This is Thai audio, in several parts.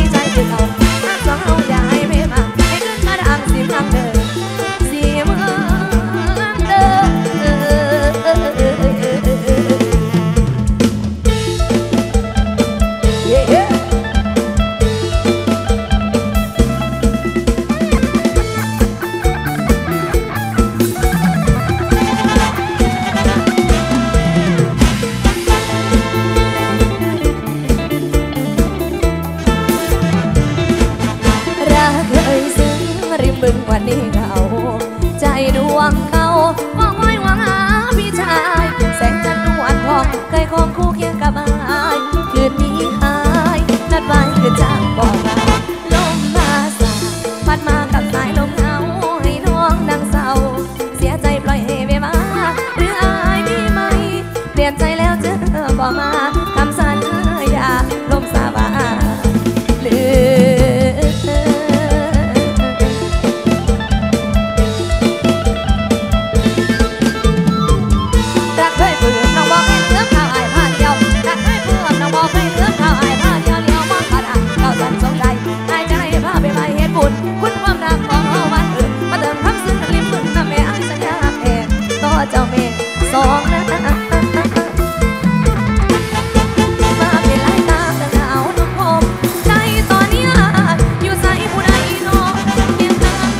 ใจคือเขาถ้าสองเราอย่าให้ไม่มาให้ขึ้นมาดังสิบครั้งเดิมสิเมืองเดิมบึงวันนี้เขาใจดวงเขามองไว้หวังหาพี่ชายแสงจันทร์นวลทองเคยคงคู่เคียงกับอายคืนนี้หายนัดไว้คือจ้างบอกลาลมมาสาพัดมากับสายลมเหงาให้น้องดังเศร้าเสียใจปล่อยให้ไปมาหรืออายพี่ไหมเปลี่ยนใจแล้วเจอบอกมาคำสัญญาลมสาบานหรือคุณความรักของเราวันอื่นมาเติมคำซึ้งริมบึงน้ำแม่อ้ายสัญญาแพ้ต่อเจ้าแม่สองนะมาเป็นลายตาแต่หนาวนุ่มพมใจตอนนี้อยู่ใส่ผู้ใดน้องเพียงทำ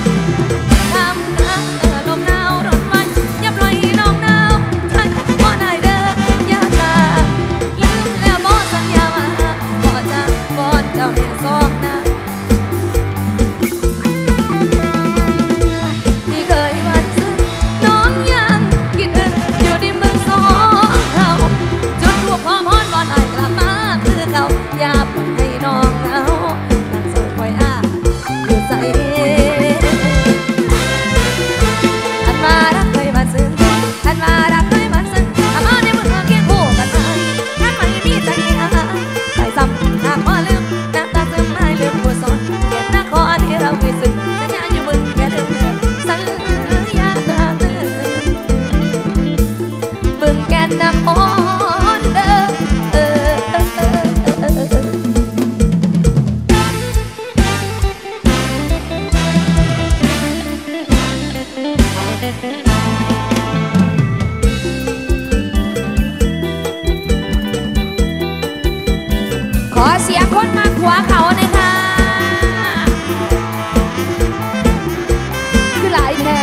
ลมหนาวรถไฟอย่าปล่อยน้องหนาวท่านบ่ได้เด้ออย่าตาลืมแล้วบ่สัญญามาบ่จะก่อนเจ้าแม่สองนะอย่าปล่อยให้น้องเหงานั่งโซคอยอยู่ใส่อันมารักเคยมาซึ้งอันมารักเคยมาซึ้งอันมาในมือเคียงคู่กันไปท่านไม่มีใจให้อายใส่ซ้ำหากว่าลืมน้ำตาซึมไม่ลืมผู้สอนเกียรตินครที่เราเคยซึ้งสัญญาอยู่มึงแค่เดิมสัญญาตาตื่นบึงแก่นนครเดิมขอเสียงคนมาขวาเขาหน่อยค่ะคือหลายแท้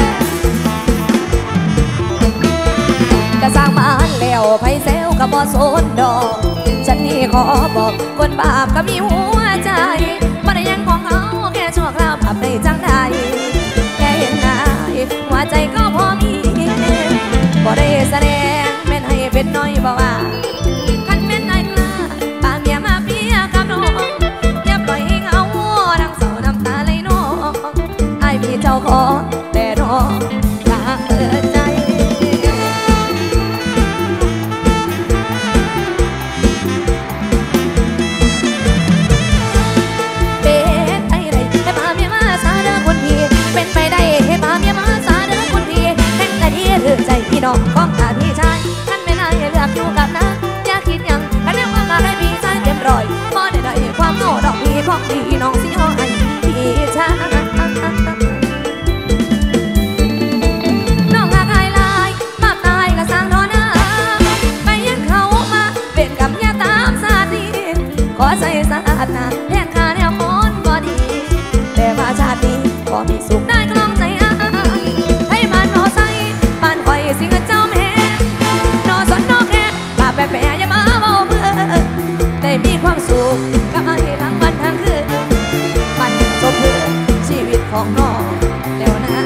กระสร้างบ้านแล้วไผเซลกับบอโซนดอกฉันนี่ขอบอกคนบาปก็มีหัวใจบ่ได้ยังของเขาแค่ชั่วคราวปรับในจังใดแค่เห็นหน้าหัวใจก็พอมีบ่ได้แสดงแม่นให้เป็นน้อยบ่ว่าคันแม่นนายกล้าปาเมียมาเปียกับน้องอย่าปล่อยให้เหงาดังเศร้าน้ำตาไหลนองไอ้พี่เจ้าของแต่น้องกล้าเปิดใจเป็นไปได้ให้พาเมียมาซาเด้อคนพี่เป็นไปได้ให้พาเมียมาซาเด้อคนพี่แห่งแต่ดีหรือใจพี่น้องของข้าพี่ชายท่านไม่น่าเลือกอยู่กับนะอย่าคิดยังถ้าเรียกว่ามาได้พี่ชายเต็มร้อยบ่ได้ความโง่ดอกพี่ของพี่น้องสิย้อยพี่ชายน้องหากอายลายมาตายก็สร้างรอนะไปยันเขามาเป็นกับยาตามสาดีขอใส่สะอาดนะแทนข้าแนวคนบ่ดีแต่ว่าชาตินี้ก็มีสุขได้กลองใจอ้ายให้บ้านนอใส่บ้านคอยสิงเจ้าแม่นอสนนอแค่ป่าแปะอย่ามาเมาเพื่อได้มีความสุขกับไอ้ทั้งวันทั้งคืนมันสมเพื่อชีวิตของน้องแล้วนะ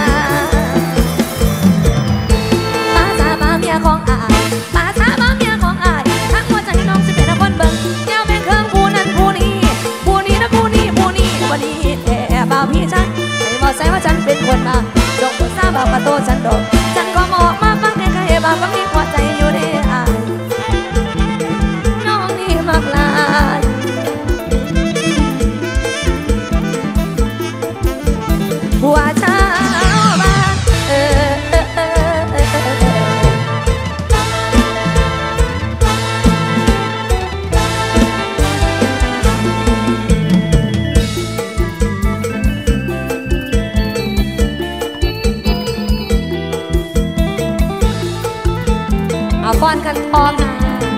ป้าสามาเมียของอายป้าสามาเมียของอายทั้งหัวใจน้องสิเป็นคนเบิ่งแก้วแม่เครื่องผู้นั้นผู้นี้ผู้นี้นะผู้นี้ผู้นี้วันนี้แต่บ่าวพี่ฉันไม่บอกใส่ว่าฉันเป็นคนมาจงโปรดทราบบ่าวกระโตฉันดอกฉันก็มองมาฟังแค่ใครบ่าวก็มีหัวใจอยู่ในอายน้องนี่มากลายหัวเช้าบ้านเอาฟ้อนกันพร้อมนะ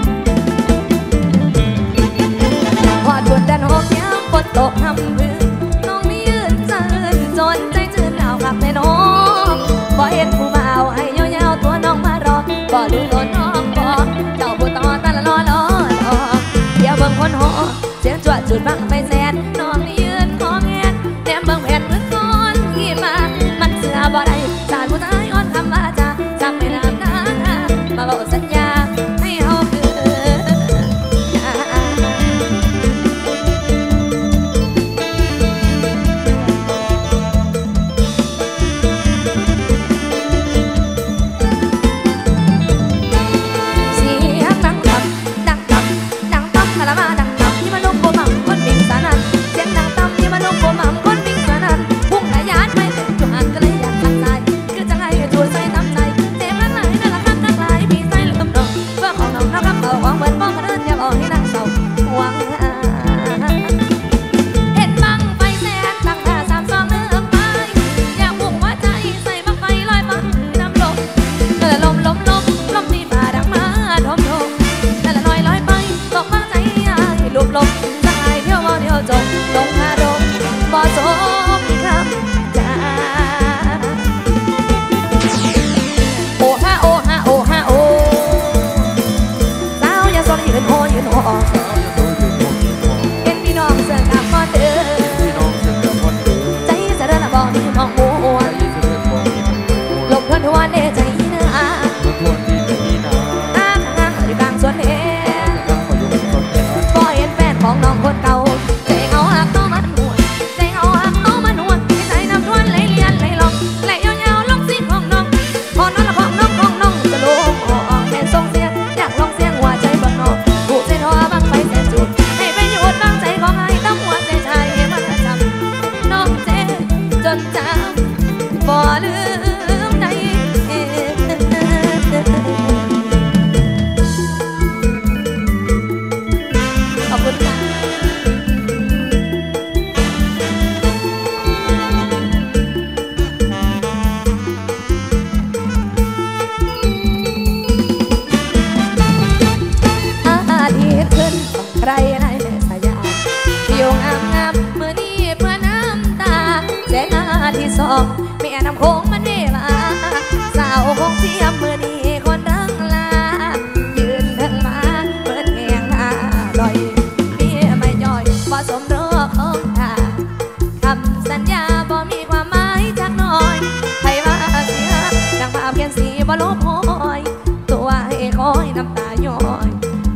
พอดวนดันหกยามฝนตกทำพื้นน้องไม่ยืนเจินจนใจจืดเหล่าขับแม่น้องบ่เห็นผู้บ่าวให้ยาวๆตัวน้องมารอบ่รู้ตัวน้องบ่เจ้าผู้ต่อตาละล้อเดี๋ยวเบิ่งคนหอเสียงจวดจุดบังไปแสนน้องนี่ยืนขอแงนแนมเบิ่งแผ่นมือก้อนขี่มามันเสือบ่ได้สาดผู้ชายอ่อนคำว่าจะจำไม่นานนะมาบอกสัญญาให้เฮาคือเสียงดังตับดังตับดังตับคารามาดังตับที่มันลุกโบมัมคนบิ่งสานันเสียงดังตับที่มันลุกโบมัมคนบิ่งสานันพุ่งทะยานไม่ถึงจุดอันก็เลยอยากทักทายคือจะให้ช่วยใส่น้ำใจเต็มละไหลนั่นละครับนักหลายพี่ใส่ลืมน้องเพื่อของน้องนะครับเอาของเหมือนป้องกันอย่าบอกให้นางเศร้าหวังเห็นบังไฟแสนตั้งท่า3 2 1ไปอยากบุกหัวใจใส่บังไฟลอยบังน้ำลมลมที่ฝ่าดังมาทมนั่นละลอยไปตกบังใจให้ลุบลมสหายเที่ยวเที่ยวจมลงคาดมบ่สมคำจ้าโอ้ฮะโอ้ฮะโอ้ฮะโอ้สาวอย่าสนยืนโหเห็นพี่น้องเสือกลับก่อนเด้อใจเสด็จละบอกมีมองมัวลมทวนทวนเด้ใจเนื้อข้างอยู่กลางสวนเห็นบ่เห็นแฟนของน้องคนเก่าใจเงาหักต้องมันหัวใจเงาหักต้องมันหัวใจน้ำทวนไหลเลียนไหลลงไหลยาวๆลงซีของน้องของน้องละของน้องจะลงออกแค่ส่งเสียงอยากลองเสียงหัวใจบนน้องผูกใจทอบังไฟแสนจุดให้ไปหยุดบังใจของไอ้ต้องหัวใจชายให้มันจำน้องเจ๊จนจำบ่ลืมในขอบคุณค่ะอาทิตย์ขึ้นใครในสายาอยู่งามเมื่อนี้เพื่อน้ำตาแสงอาทิตย์ส่องแม่น้ำโขงมันเวลาสาวคงเทียมเมื่อนี้คนรังลายืนเทิงมาเปิดแหงหน้าล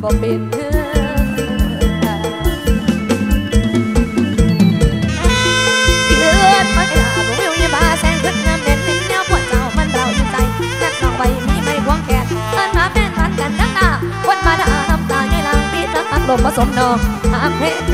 บ่เป็นเพื่อนเลือดมันอาบวิวยี่บาแสงขึ้นน้ำเด่นเด่นแนวปวดเจ้ามันเราอยู่ใจนักน้องใบมีไม่ควงแขนเอิ้นมาเป็นพันกันทั้งหน้าวันมาด่าน้ำตาในหลังปีตาลมผสมนองหาเพลง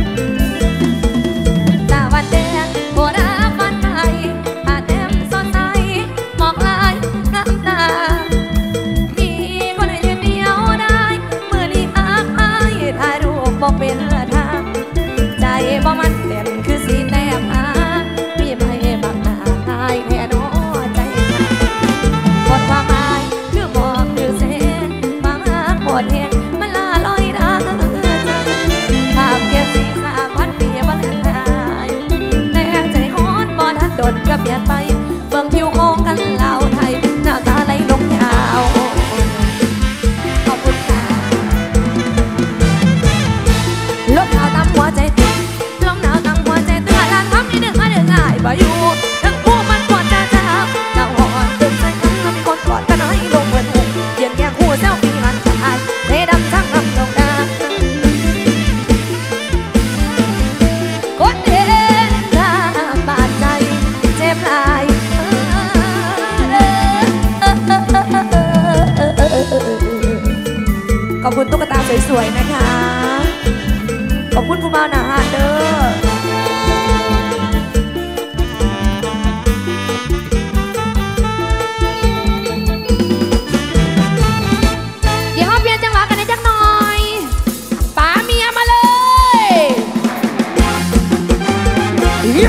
ตาวันแดงโบราณวันไทยอาเต็มสดใสหมอกลายน้ำตามีคนเดียวได้เมื่อลีอาคายถ่ายรูปบอกเป็นทางใจบ่มันเด่นคือสีแนบหามีไม่บักหน้าตายแค่น้อใจหมดความหมายคือหมอกคือเส้นความรักหมดเหตุมันลาลอยได้ภาพเก็บสีสาวันปีบันทายแต่ใจฮ้อนบ่ทันโดนก็เปลี่ยนไปเบิ่งผิวโค้งกันลาวไทยหน้าตาไหลลงยาวขอบคุณค่ะลมหนาวตามหัวใจติดลมหนาวตามหัวใจติดลานทำนี่ดึงมาดึงง่ายบ่อยู่ทั้งคู่มันปวดจะเท้าหน้าหอนตื่นใจกันแล้วมีคนกอดกันให้ลงเหมือนหุ่นเย็นแก้มคู่เซลฟี่มันจะอายเทดำทั้งน้ำลงดาคนเด่นตาบาดใจเจ็บหลายขอบคุณตุ๊กตาสวยๆนะคะขอบคุณผู้บ่าวหน้าหาดเด้อเดี๋ยวเปลี่ยนจังหวะกันในจักหน่อยป๋าเมียมาเลยโย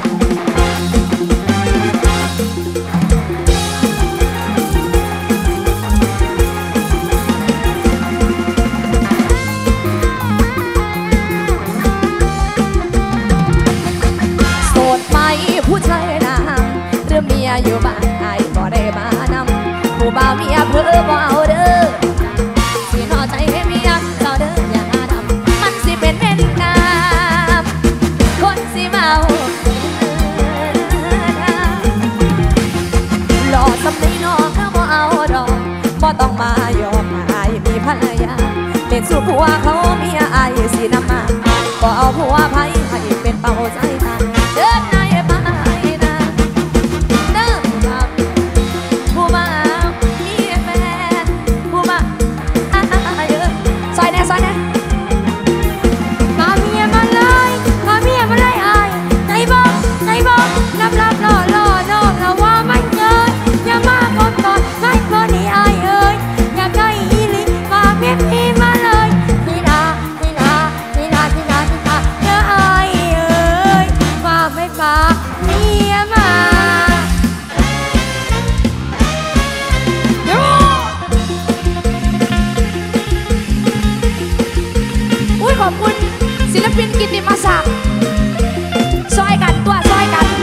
ผู้ชายนางเรือเมียอยู่บ้านไอ้บ่ได้มานำผู้บ่าวเมียเพื่อบ่เอาเด้อสินอใจให้เมียเจ้าเด้ออย่าทำมันสิเป็นเม็ดงามคนสิเมาหล่อสำในน้องเขาบ่เอาดอกบ่ต้องมายอมอายมีภรรยาเล่นสู้ผัวเขาเมียอายสินำมาบ่เอาผัวไผให้เป็นเป่าใจตาเดินขอบคุณศิลปินกิตติมศักดิ์ซอยกันตัวซอยกัน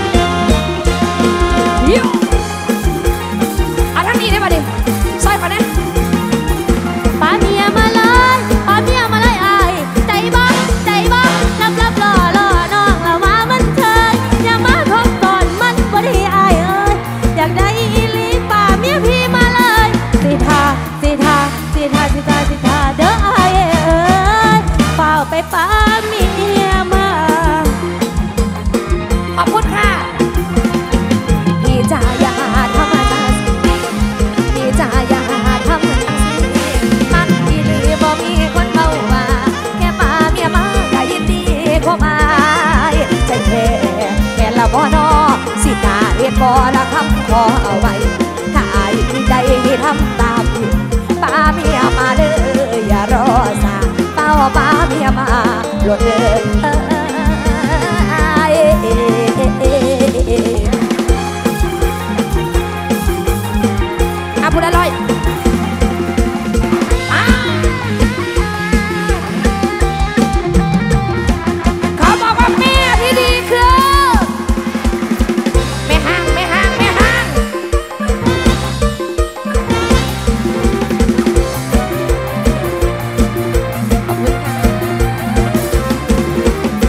ยิ้วเอาทั้งนี้ได้ป่ะดิซอยป่ะเนี่ยป้าเมียมาเลยป้าเมียมาเลยไอ้ใจบ้ารับรอน้องเรามามันเธออย่ามาพบก่อนมันบ่ได้ไอ้เอ้ยอยากได้อีลีป้าเมียพี่มาเลยสิทาเด้อไอ้เอ้ยเป่าไปป้าเมียมาขอบคุณค่ะพี่จ๋าอย่าทำอะไรพี่จ๋าอย่าทำมันอีหลีบ่มีคนเบาว่าแค่ป้าเมียมาก็ยินดีเข้ามาใจแค่ละบ่นอสิตาเฮ็ดบ่ละคำขอเอาไว้ถ้าอายใจทำตามป้าเมียมาเด้ออย่ารอสาเป้าป้าเมียมาโลดเด้อพูดอร่อยเขาบอกว่าแม่ที่ดีคือไม่ห่างขอบคุณค่ะ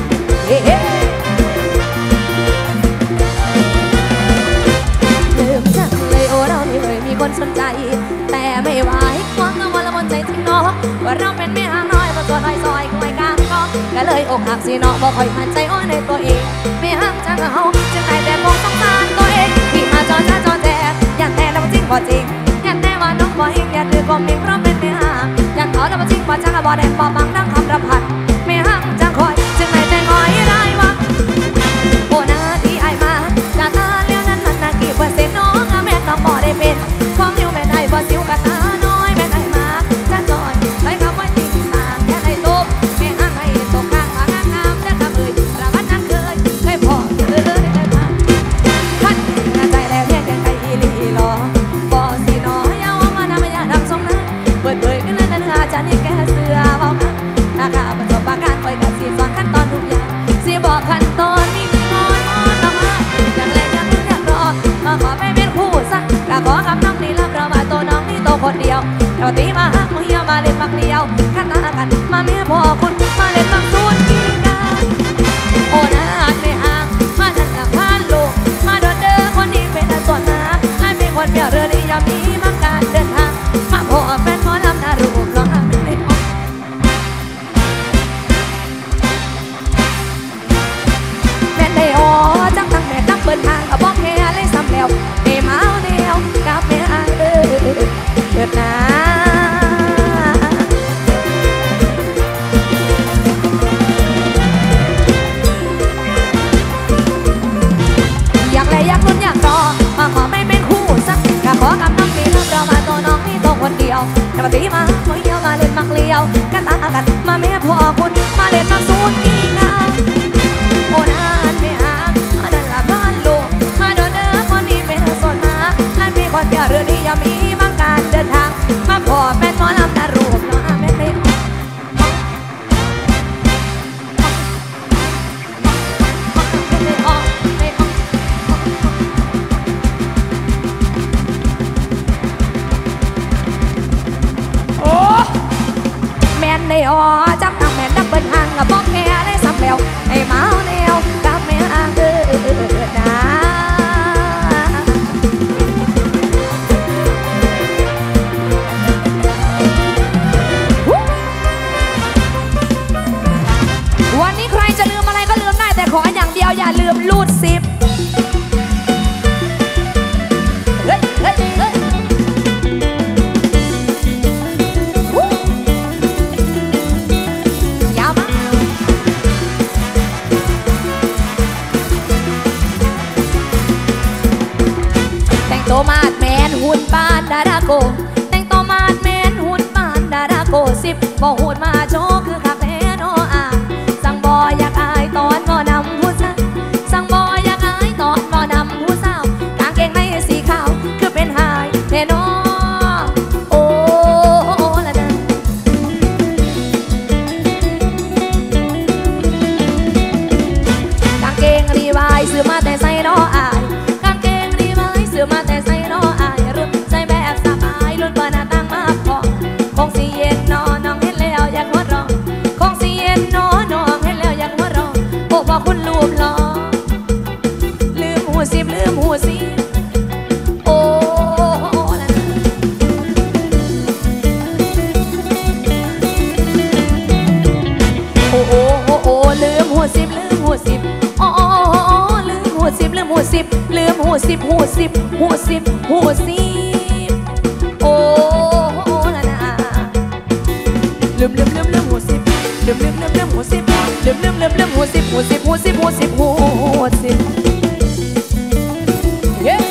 ก็เลยอกหักสิเนาะบ่ค่อยมั่นใจอ้อในตัวเองไม่ห่างจากเขาจึงได้แต่มองสงสารตัวเองที่มาจอจ้าจอแจอยากแต่แล้วจริงบ่จริงอยากแต่ว่าน้องบ่เห็นอยากดื้อก็มีเพราะเป็นไม่ห่างอยากขอแล้วจริงบ่จังบ่แดงบ่บังดังคำรำพันไม่ห่างจังคอยจึงได้แต่งอยได้ว่าโอ้นาที่ไอมาจากตาเลี้ยวนั้นนากี่เปอร์เซ็นต์น้องแม่น้องบ่ได้เป็นความหิวแม่ได้บ่สิวกับตาน้อยแม่ได้มาจะจอยใช้คำว่าจริงตางแค่ให้ตบแม่ห่างให้ตกข้างมางามๆจะทำเลยประวัตินั้นเคยพอมาพันใจแล้วเรียกยังไงอีลีรอบ่สิน้อยเอามาทำให้ยาดำสองนั้นเปิดเผยกันแล้วนั่นอาจารย์นี่แกเสือเบาค่ะถ้าข้าประสบการณ์ไปกับสีสอนขั้นตอนทุกอย่างสีบอกขั้นตอนนี้น้อยต้องมาอย่างแรกยังอยากรอมาขอไปเป็นคู่สักกะขอคำน้องนี่รับเรามาตัวน้องนี่โตคนเดียวเราตีมาหักมือเหี่ยวมาเล่นมักเดียวขั้นตากันมาเมียพ่อคุณมาเล่นมักส่วนกีฬาโอ้นาไม่ห่างมาทันกับพานลูกมาโดนเด้อคนนี้เป็นส่วนมาให้เป็นคนเดียวเรือดียามนี้มาการเดินทางมาพ่อแฟนหมอลำนารูปร้องห้ามไม่ออกแม่ได้อ๋อจังทั้งแม่ตั้งเปิดทางกับบอกแค่เลยซ้ำแล้วเอ้มาเอาเดียวกับแม่อายเกิดนะอยากเลยอยากลุ้นอยากรอมาขอไม่เป็นคู่สักกะขอกับน้องนี่รับเรามาตัวน้องนี่ตัวคนเดียวกระตีมาหัวเหี่ยวมาเล่นมักเลี้ยวกันตากันมาแม่พ่อคุณมาเล่นมักสูนกีฬาโอ้นานไม่ห่างมาดันละบ้านลูกมาโดนเด้อคนนี้เป็นส่วนมาและมีคนเดียวเรือดียามีบางการเดินทางมาพ่อแม่หมอลำนารูปน้องแม่ไม่ในอ๋อจับทางแม่ดับเบิ้ลห่างกับบอกแค่ได้สับแล้วไอ้เมาแนวกับแม่อ่างนะวันนี้ใครจะลืมอะไรก็ลืมได้แต่ขออย่างเดียวอย่าลืมรูดซิปโตมาดแมนหุ่นปานดาราโกแต่งโตมาดแมนหุ่นปานดาราโก10บ่หุ่นมาโชว์คือคักแท้โนอาสั่งบ่อยากอายตอนบ่นำผู้สาวสั่งบ่อยากอายตอนบ่นำผู้สาวกางเกงในสีขาวคือเป็นหายแท้โนโอ้ละนะกางเกงรีวายซื้อมาแต่ใส่รออายซื้อมาแต่ใส่รออายรุ่นใส่แบบสบายรุ่นว่าหน้าตั้งมาพอคงสิเย็นนอนน้องเห็นแล้วอยากหัวเราะคงสิเย็นนอนน้องเห็นแล้วอยากหัวเราะโอ้พอคุณรูปหล่อลืมหูสิบลืมหูสิโอ้โอ้โอ้โอ้โอ้ลืมหูสิบลืมหูสิบโอ้โอ้ลืมหูสิบลืมหูสิบลืมหูสิบหูสิบหูสิบหูสิบโอ้ละนะลืมหูสิบลืมหูสิบลืมหูสิบหูสิบหูสิบหูสิบหูสิบเย้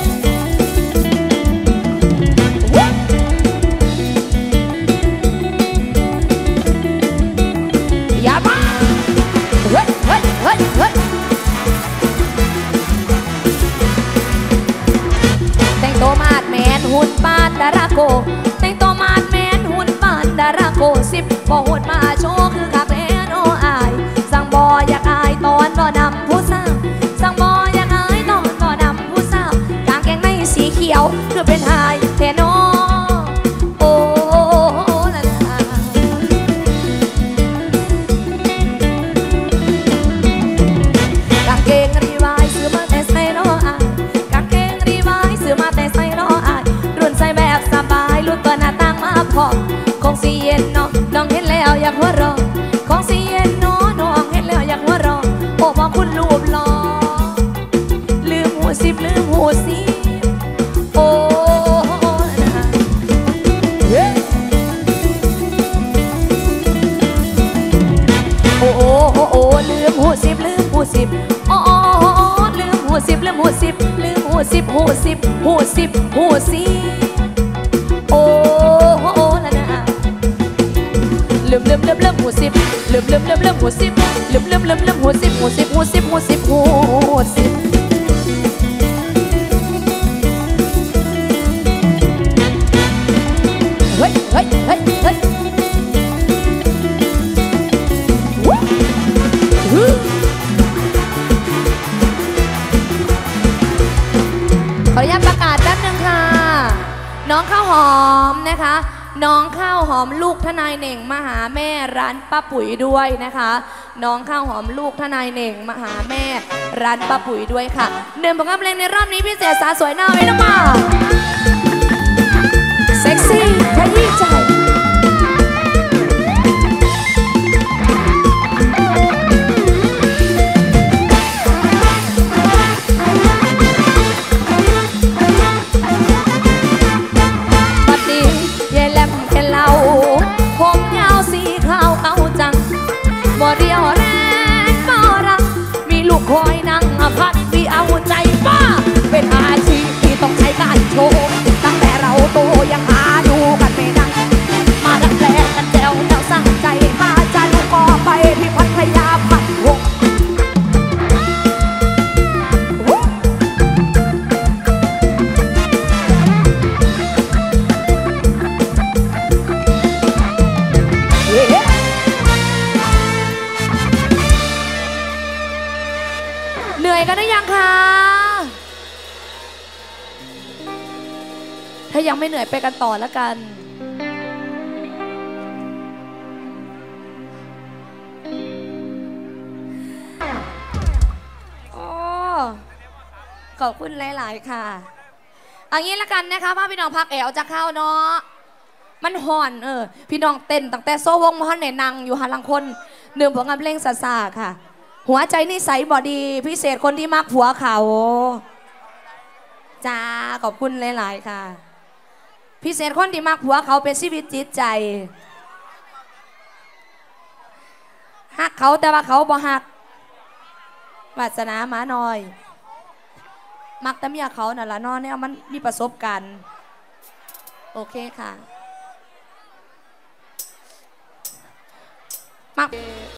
อย่าบ้าเฮ้ยเฮ้ยเฮ้ยเฮ้ยแต่งโตมาดแมนหุ่นปานดาราโกแต่งโตมาดแมนหุ่นปานดาราโก10บ่หุ่นมาโชว์คือคักแท้โนอายสั่งบ่อยากอายตอนบ่หูสิบลืมหูสิบอ๋อลืมหูสิบลืมหูสิบลืมหูสิบหูสิบหูสิบหูสิบโอ้ละนะลืมหูสิบลืมหูสิบลืมหูสิบหูสิบหูสิบหูสิบหูสิบเฮ้ยเฮ้ยเฮ้ยเฮ้ยขออนุญาตประกาศแป๊บนึงค่ะน้องข้าวหอมนะคะน้องข้าวหอมลูกทนายเหน่งมาหาแม่ร้านป้าปุ๋ยด้วยนะคะน้องข้าวหอมลูกทนายเหน่งมาหาแม่ร้านป้าปุ๋ยด้วยค่ะเดินผลงานเพลงในรอบนี้พิเศษสาวสวยหน้าไว้น้องมาเซ็กซี่ขยี้ใจผมยาวสีขาวเก่าจังบ่เดียวแรงบ่รักมีลูกคอยนั่งพัดวีเอาใจป้าเป็นอาชีพที่ต้องใช้การโชว์ตั้งแต่เราโตยังหาดูกันไม่ได้มาดัดแปลงกันแจวสร้างใจมาจะลูกก็ไปที่พัทยาพัดวงเหนื่อยกันหรือยังคะถ้ายังไม่เหนื่อยไปกันต่อแล้วกันขอบคุณหลายๆค่ะเอางี้ละกันนะคะพ่อพี่น้องพักแอวจะเข้าเนาะมันห่อนพี่น้องเต้นตั้งแต่โซ่วงมอนในนังอยู่หันหลังคนเดิมผลงานเพลงซาซาค่ะหัวใจนิสัยบอดีพิเศษคนที่มักผัวเขาจ้าขอบคุณหลายๆค่ะพิเศษคนที่มักผัวเขาเป็นชีวิตจิตใจฮักเขาแต่ว่าเขาบ่ฮักวาสนาหมาน้อยมักแต่เมียเขาน่ะละนอนเนี่ยมันมีประสบการณ์โอเคค่ะมัก